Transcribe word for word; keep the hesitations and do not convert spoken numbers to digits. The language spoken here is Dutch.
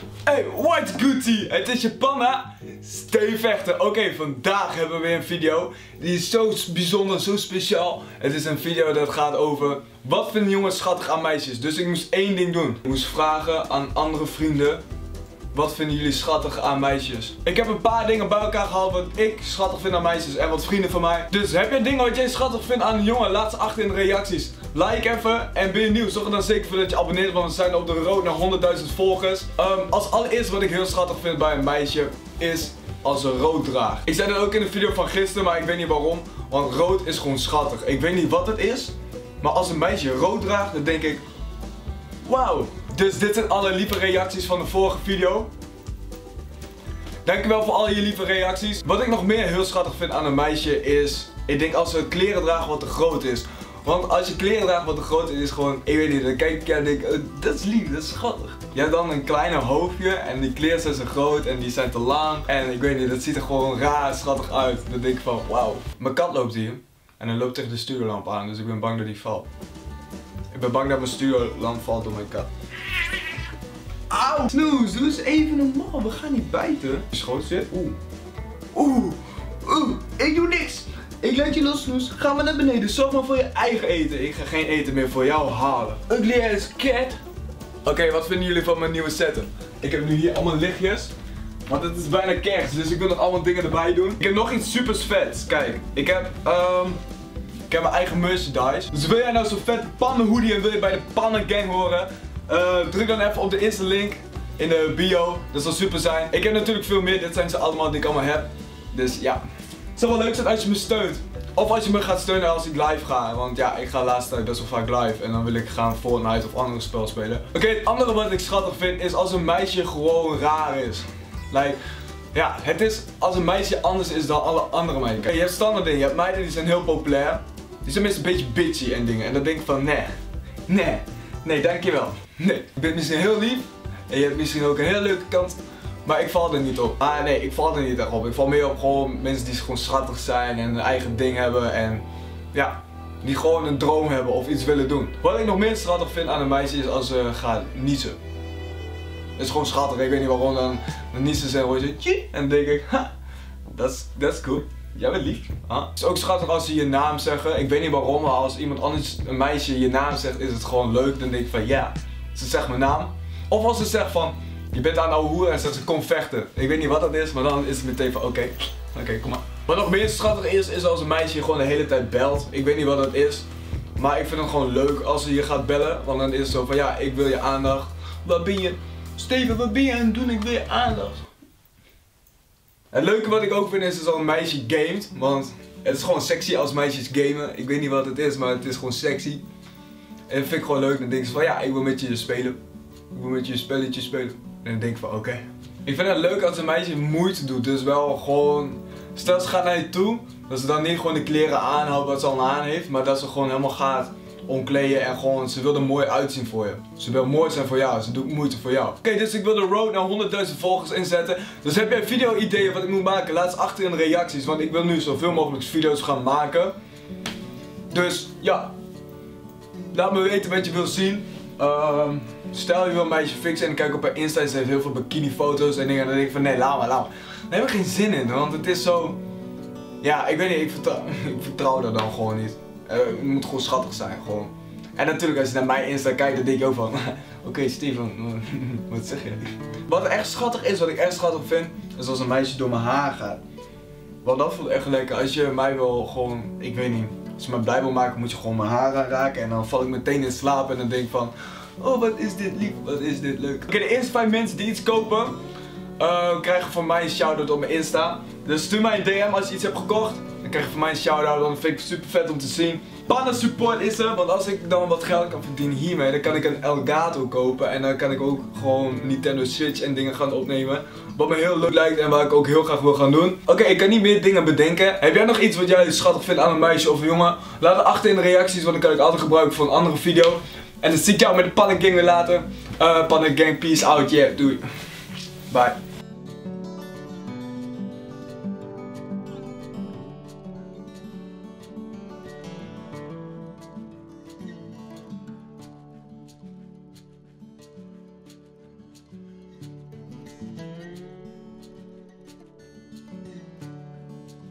Hey, what's good? Het is je panna, Stevechter. Oké, okay, vandaag hebben we weer een video. Die is zo bijzonder, zo speciaal. Het is een video dat gaat over wat vinden jongens schattig aan meisjes. Dus ik moest één ding doen. Ik moest vragen aan andere vrienden. Wat vinden jullie schattig aan meisjes? Ik heb een paar dingen bij elkaar gehaald wat ik schattig vind aan meisjes en wat vrienden van mij. Dus heb je dingen wat jij schattig vindt aan een jongen? Laat ze achter in de reacties. Like even en ben je nieuw. Zorg er dan zeker voor dat je abonneert, want we zijn op de road naar honderdduizend volgers. Um, als allereerste wat ik heel schattig vind bij een meisje is als ze rood draagt. Ik zei dat ook in de video van gisteren, maar ik weet niet waarom. Want rood is gewoon schattig. Ik weet niet wat het is, maar als een meisje rood draagt, dan denk ik, wauw. Dus dit zijn alle lieve reacties van de vorige video. Dankjewel voor al je lieve reacties. Wat ik nog meer heel schattig vind aan een meisje is, ik denk als ze kleren dragen wat te groot is. Want als je kleren draagt wat te groot is, is gewoon, ik weet niet, dan kijk ik en denk, oh, dat is lief, dat is schattig. Je hebt dan een kleiner hoofdje en die kleren zijn zo groot en die zijn te lang. En ik weet niet, dat ziet er gewoon raar schattig uit. Dan denk ik van, wauw. Mijn kat loopt hier en hij loopt tegen de stuurlamp aan, dus ik ben bang dat hij valt. Ik ben bang dat mijn stuurlamp valt door mijn kat. Auw! Snoes, doe eens even normaal, we gaan niet bijten. Je schoot zit. Oeh. Oeh. Oeh. Ik doe niks. Ik laat je los, Snoes. Ga maar naar beneden. Zorg maar voor je eigen eten. Ik ga geen eten meer voor jou halen. Ugly ass cat. Oké, okay, wat vinden jullie van mijn nieuwe setup? Ik heb nu hier allemaal lichtjes. Want het is bijna kerst, dus ik wil nog allemaal dingen erbij doen. Ik heb nog iets super vets. Kijk, ik heb, um, ik heb mijn eigen merchandise. Dus wil jij nou zo'n vet pannenhoodie en wil je bij de Pannengang horen? Uh, druk dan even op de Insta link in de bio, dat zal super zijn. Ik heb natuurlijk veel meer, dit zijn ze allemaal die ik allemaal heb. Dus ja, het zou wel leuk zijn als je me steunt. Of als je me gaat steunen als ik live ga. Want ja, ik ga de laatste tijd best wel vaak live. En dan wil ik gaan Fortnite of andere spel spelen. Oké, okay, het andere wat ik schattig vind is als een meisje gewoon raar is. Like, ja, het is als een meisje anders is dan alle andere meiden. Kijk, je hebt standaard dingen, je hebt meiden die zijn heel populair. Die zijn meestal een beetje bitchy en dingen. En dan denk ik van, nee, nee, nee, dankjewel. Nee, je bent misschien heel lief en je hebt misschien ook een hele leuke kant, maar ik val er niet op. Ah nee, ik val er niet echt op. Ik val meer op gewoon mensen die gewoon schattig zijn en een eigen ding hebben en ja, die gewoon een droom hebben of iets willen doen. Wat ik nog meer schattig vind aan een meisje is als ze gaat niezen. Het is gewoon schattig, ik weet niet waarom dan, dan niezen ze en hoor je tjie en dan denk ik, ha, dat is cool. Jij bent lief. Huh? Het is ook schattig als ze je naam zeggen. Ik weet niet waarom, maar als iemand anders, een meisje, je naam zegt, is het gewoon leuk. Dan denk ik van ja, ze zegt mijn naam. Of als ze zegt van, je bent aan de ouwe hoeren en zegt ze kom vechten. Ik weet niet wat dat is, maar dan is het meteen van oké, okay. oké, okay, kom maar. Wat nog meer schattig is, is als een meisje je gewoon de hele tijd belt. Ik weet niet wat dat is, maar ik vind het gewoon leuk als ze je gaat bellen. Want dan is het zo van ja, ik wil je aandacht. Wat ben je? Steven, wat ben je aan het doen? Ik wil je aandacht. Het leuke wat ik ook vind is, is als een meisje gamet, want het is gewoon sexy als meisjes gamen. Ik weet niet wat het is, maar het is gewoon sexy. En dat vind ik gewoon leuk. Dan denk ik van ja, ik wil met je spelen. Ik wil met je een spelletje spelen. En dan denk ik van oké. Okay. Ik vind het leuk als een meisje moeite doet, dus wel gewoon, stel ze gaat naar je toe, dat ze dan niet gewoon de kleren aanhoudt wat ze al aan heeft, maar dat ze gewoon helemaal gaat omkleden en gewoon, ze wil er mooi uitzien voor je. Ze wil mooi zijn voor jou, ze doet moeite voor jou. Oké, okay, dus ik wil de road naar honderdduizend volgers inzetten. Dus heb jij video ideeën wat ik moet maken? Laat ze achter in de reacties, want ik wil nu zoveel mogelijk video's gaan maken. Dus ja, laat me weten wat je wilt zien. Uh, stel je wil een meisje fixen en kijk op haar Insta, ze heeft heel veel bikini foto's en dingen. En dan denk ik van nee, laat maar, laat maar. Daar heb ik geen zin in, want het is zo, ja, ik weet niet, ik vertrouw, ik vertrouw er dan gewoon niet. Uh, het moet gewoon schattig zijn, gewoon. En natuurlijk als je naar mijn Insta kijkt, dan denk je ook van, oké okay, Steven, wat zeg je? Wat echt schattig is, wat ik echt schattig vind, is als een meisje door mijn haar gaat. Want dat voelt echt lekker. Als je mij wil gewoon, ik weet niet, als je mij blij wil maken, moet je gewoon mijn haar aanraken. En dan val ik meteen in slaap en dan denk ik van, oh wat is dit lief, wat is dit leuk. Oké, okay, de eerste vijf mensen die iets kopen, uh, krijgen van mij een shout-out op mijn Insta. Dus stuur mij een D M als je iets hebt gekocht. Dan krijg je van mij een shout-out, dan vind ik het super vet om te zien. Panna support is er, want als ik dan wat geld kan verdienen hiermee, dan kan ik een Elgato kopen. En dan kan ik ook gewoon Nintendo Switch en dingen gaan opnemen. Wat me heel leuk lijkt en waar ik ook heel graag wil gaan doen. Oké, okay, ik kan niet meer dingen bedenken. Heb jij nog iets wat jij schattig vindt aan een meisje of een jongen? Laat het achter in de reacties, want dan kan ik altijd gebruiken voor een andere video. En dan zie ik jou met de Pannengang weer later. Uh, Pannengang, peace out, yeah, doei. Bye.